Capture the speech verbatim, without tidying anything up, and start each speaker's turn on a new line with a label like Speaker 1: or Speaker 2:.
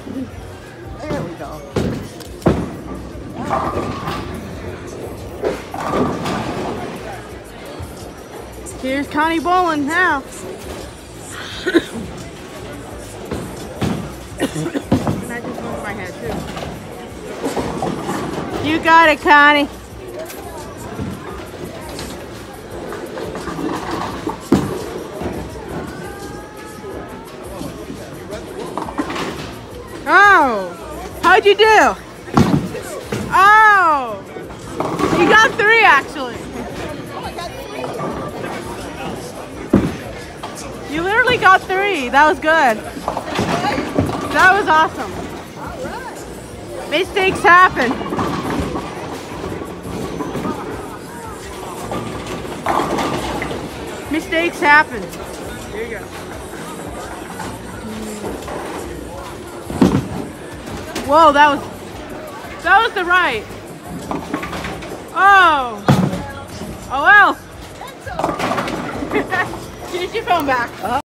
Speaker 1: There we go.
Speaker 2: Here's Connie bowling now. And I just moved my head too. You got it, Connie. Oh, how'd you do? Oh, you got three actually. You literally got three. That was good. That was awesome. Mistakes happen. Mistakes happen. Here you go. Whoa, that was that was the right. Oh. Oh well. Here's your phone back.